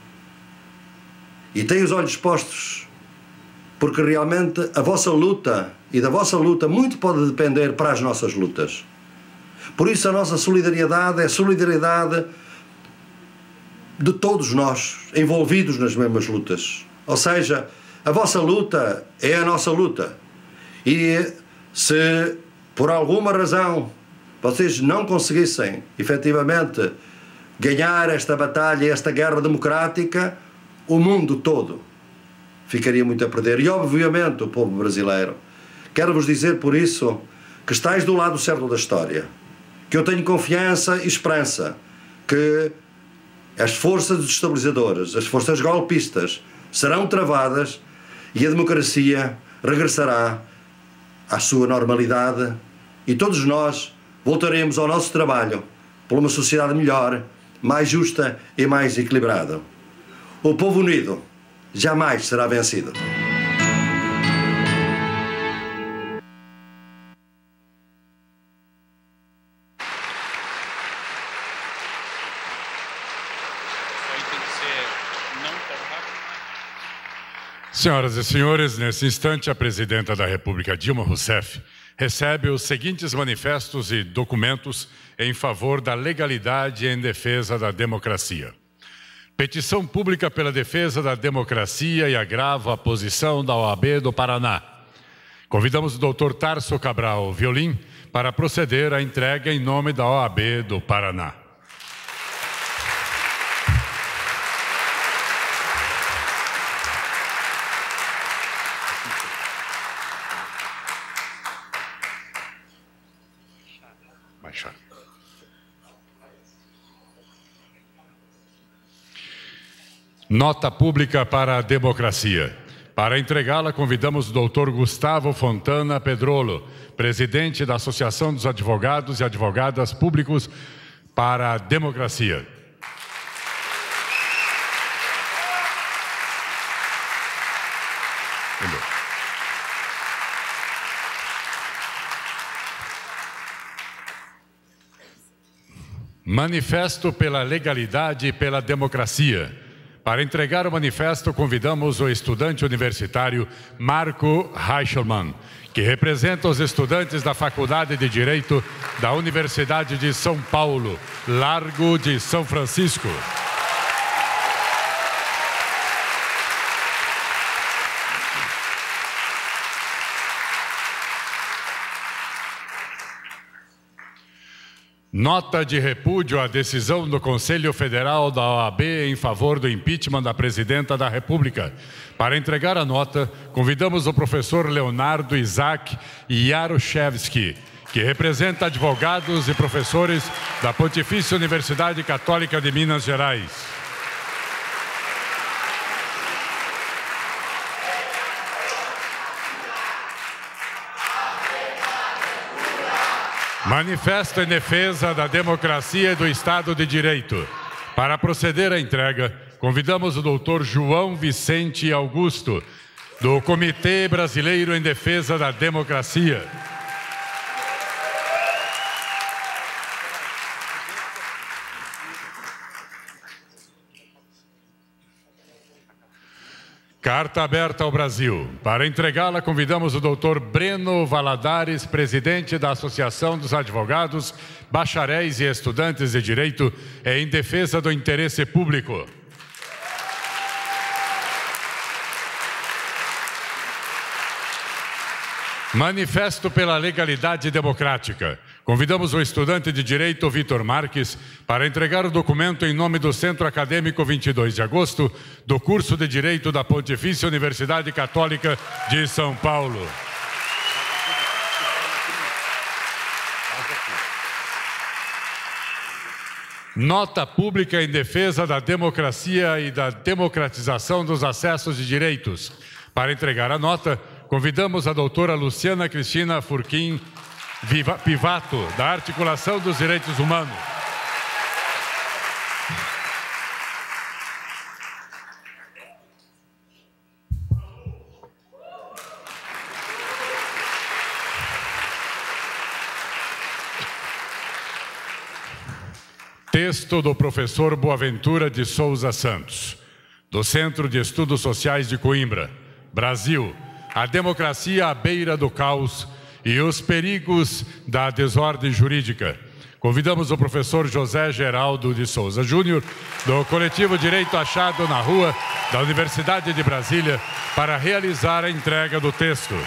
E tem os olhos postos porque realmente a vossa luta e da vossa luta muito pode depender para as nossas lutas. Por isso a nossa solidariedade é a solidariedade de todos nós envolvidos nas mesmas lutas. Ou seja, a vossa luta é a nossa luta. E se por alguma razão vocês não conseguissem efetivamente ganhar esta batalha, esta guerra democrática, o mundo todo ficaria muito a perder. E, obviamente, o povo brasileiro. Quero-vos dizer, por isso, que estáis do lado certo da história, que eu tenho confiança e esperança que as forças desestabilizadoras, as forças golpistas, serão travadas e a democracia regressará à sua normalidade e todos nós voltaremos ao nosso trabalho por uma sociedade melhor, mais justa e mais equilibrada. O povo unido jamais será vencido. Senhoras e senhores, nesse instante, a presidenta da República, Dilma Rousseff, recebe os seguintes manifestos e documentos em favor da legalidade e em defesa da democracia. Petição pública pela defesa da democracia e agrava a posição da OAB do Paraná. Convidamos o Dr. Tarso Cabral Violim para proceder à entrega em nome da OAB do Paraná. Nota pública para a democracia. Para entregá-la, convidamos o Dr. Gustavo Fontana Pedrolo, presidente da Associação dos Advogados e Advogadas Públicos para a Democracia. Manifesto pela legalidade e pela democracia. Para entregar o manifesto, convidamos o estudante universitário Marco Reichelmann, que representa os estudantes da Faculdade de Direito da Universidade de São Paulo, Largo de São Francisco. Nota de repúdio à decisão do Conselho Federal da OAB em favor do impeachment da Presidenta da República. Para entregar a nota, convidamos o professor Leonardo Isaac Jaroszewski, que representa advogados e professores da Pontifícia Universidade Católica de Minas Gerais. Manifesto em defesa da democracia e do Estado de Direito. Para proceder à entrega, convidamos o doutor João Vicente Augusto, do Comitê Brasileiro em Defesa da Democracia. Carta aberta ao Brasil. Para entregá-la, convidamos o doutor Breno Valadares, presidente da Associação dos Advogados, Bacharéis e Estudantes de Direito em defesa do interesse público. Manifesto pela legalidade democrática. Convidamos o estudante de Direito Vitor Marques para entregar o documento em nome do Centro Acadêmico 22 de Agosto do curso de Direito da Pontifícia Universidade Católica de São Paulo. Nota pública em defesa da democracia e da democratização dos acessos de direitos. Para entregar a nota, convidamos a doutora Luciana Cristina Furquim Pivato, da Articulação dos Direitos Humanos. Texto do professor Boaventura de Souza Santos, do Centro de Estudos Sociais de Coimbra, Brasil, a democracia à beira do caos e os perigos da desordem jurídica. Convidamos o professor José Geraldo de Souza Júnior, do coletivo Direito Achado na Rua, da Universidade de Brasília, para realizar a entrega do texto.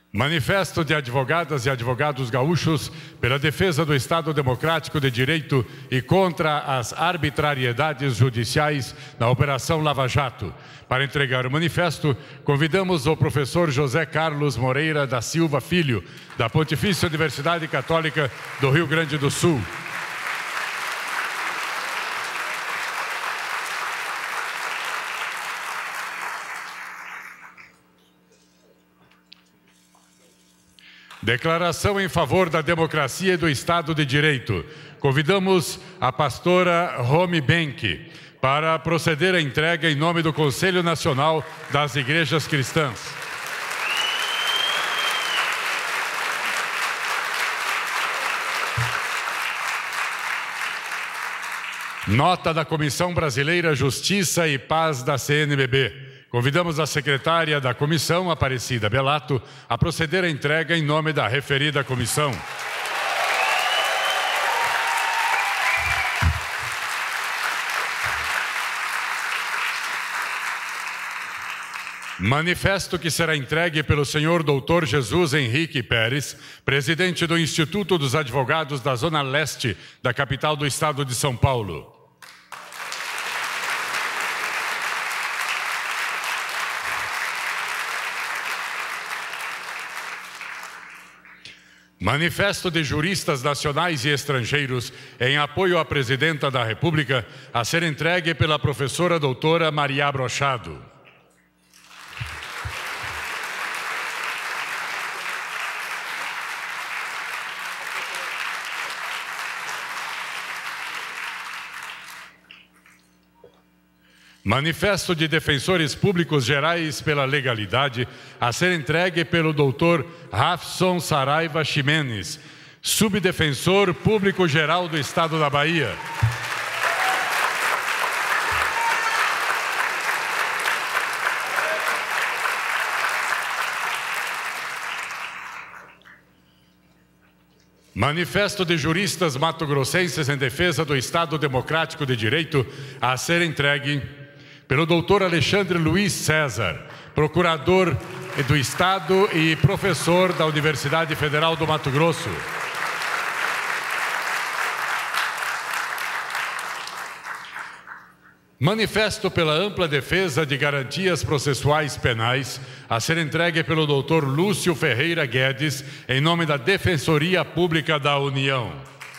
Manifesto de advogadas e advogados gaúchos pela defesa do Estado Democrático de Direito e contra as arbitrariedades judiciais na Operação Lava Jato. Para entregar o manifesto, convidamos o professor José Carlos Moreira da Silva Filho, da Pontifícia Universidade Católica do Rio Grande do Sul. Declaração em favor da democracia e do Estado de Direito. Convidamos a pastora Romy Benck para proceder à entrega em nome do Conselho Nacional das Igrejas Cristãs. Nota da Comissão Brasileira Justiça e Paz da CNBB. Convidamos a secretária da comissão, Aparecida Belato, a proceder à entrega em nome da referida comissão. Manifesto que será entregue pelo senhor Dr. Jesus Henrique Pérez, presidente do Instituto dos Advogados da Zona Leste da capital do estado de São Paulo. Manifesto de juristas nacionais e estrangeiros em apoio à presidenta da República, a ser entregue pela professora doutora Maria Brochado. Manifesto de Defensores Públicos Gerais pela Legalidade, a ser entregue pelo Dr. Rafson Saraiva Ximenes, Subdefensor Público Geral do Estado da Bahia. Manifesto de Juristas Mato-Grossenses em Defesa do Estado Democrático de Direito, a ser entregue pelo Dr. Alexandre Luiz César, procurador do Estado e professor da Universidade Federal do Mato Grosso. Manifesto pela ampla defesa de garantias processuais penais, a ser entregue pelo Dr. Lúcio Ferreira Guedes, em nome da Defensoria Pública da União.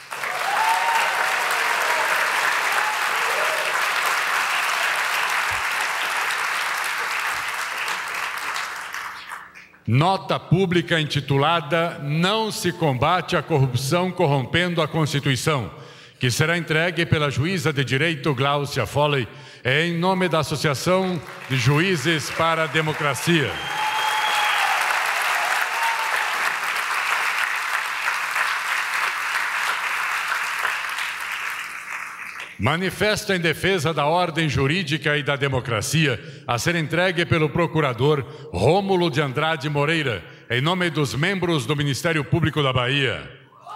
Nota pública intitulada Não se combate a corrupção corrompendo a Constituição, que será entregue pela juíza de direito Gláucia Foley, em nome da Associação de Juízes para a Democracia. Manifesto em defesa da ordem jurídica e da democracia, a ser entregue pelo procurador Rômulo de Andrade Moreira, em nome dos membros do Ministério Público da Bahia.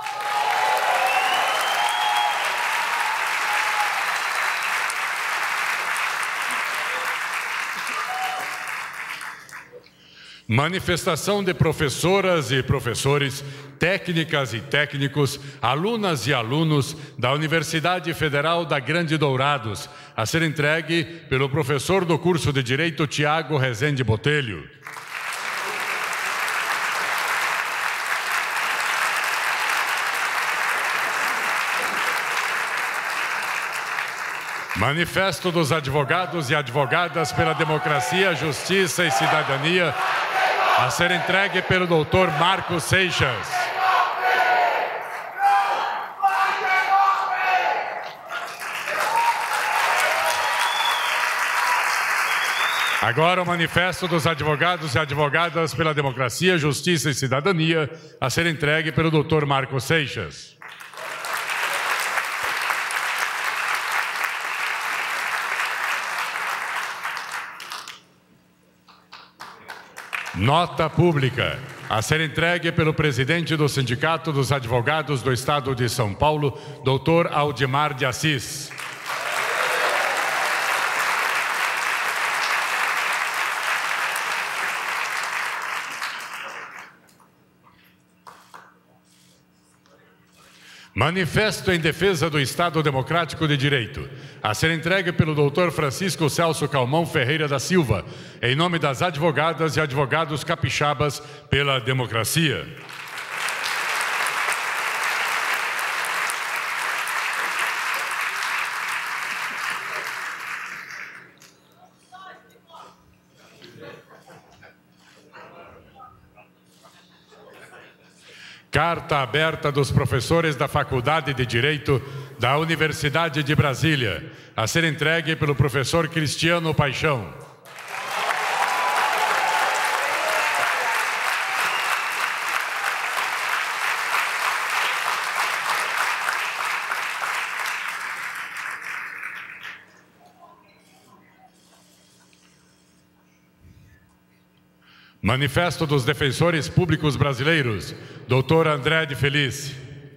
Manifestação de professoras e professores, técnicas e técnicos, alunas e alunos da Universidade Federal da Grande Dourados, a ser entregue pelo professor do curso de Direito Tiago Rezende Botelho. Manifesto dos advogados e advogadas pela democracia, justiça e cidadania, a ser entregue pelo Dr. Marcos Seixas. Agora o manifesto dos advogados e advogadas pela democracia, justiça e cidadania, a ser entregue pelo Dr. Marcos Seixas. Nota pública, a ser entregue pelo presidente do Sindicato dos Advogados do Estado de São Paulo, Dr. Aldimar de Assis. Manifesto em defesa do Estado Democrático de Direito, a ser entregue pelo Dr. Francisco Celso Calmon Ferreira da Silva, em nome das advogadas e advogados capixabas pela democracia. Carta aberta dos professores da Faculdade de Direito da Universidade de Brasília, a ser entregue pelo professor Cristiano Paixão. Manifesto dos Defensores Públicos Brasileiros, Dr. André de Feliz.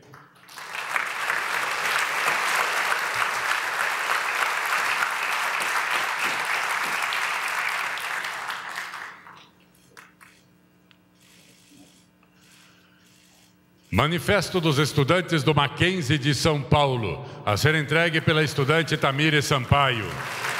Manifesto dos Estudantes do Mackenzie de São Paulo, a ser entregue pela estudante Tamire Sampaio.